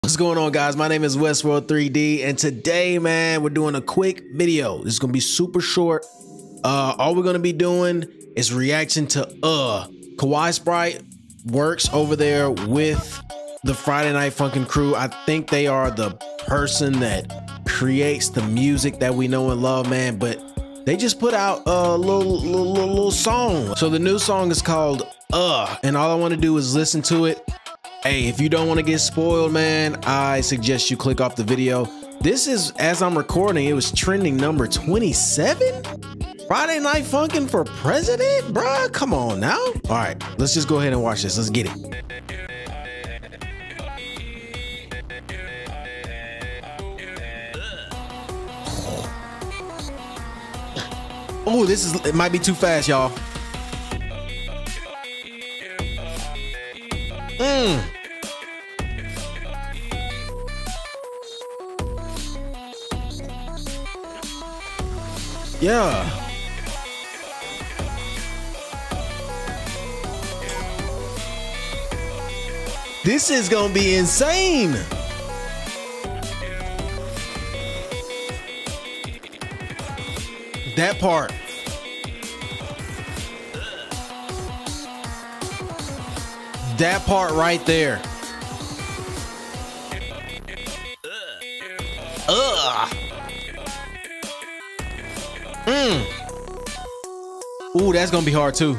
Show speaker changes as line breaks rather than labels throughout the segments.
What's going on, guys? My name is Westworld 3D, and today, man, we're doing a quick video. This is gonna be super short. All we're gonna be doing is reaction to Kawai Sprite works over there with the Friday Night Funkin crew. I think they are the person that creates the music that we know and love, man. But they just put out a little song. So the new song is called and all I want to do is listen to it. Hey, if you don't want to get spoiled, man, I suggest you click off the video. This is, as I'm recording, it was trending number 27? Friday Night Funkin' for president? Bruh, come on now. All right, let's just go ahead and watch this. Let's get it. Oh, it might be too fast, y'all. Yeah. This is gonna be insane. That part. That part right there. Ooh, that's gonna be hard too.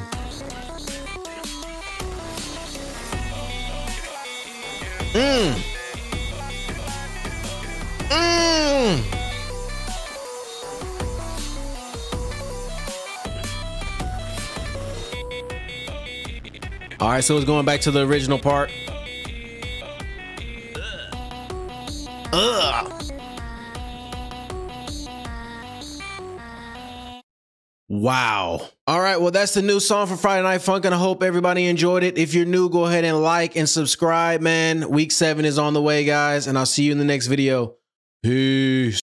All right, so it's going back to the original part. Wow. All right, well, that's the new song for Friday Night Funkin'. I hope everybody enjoyed it. If you're new, go ahead and like and subscribe, man. Week 7 is on the way, guys, and I'll see you in the next video. Peace.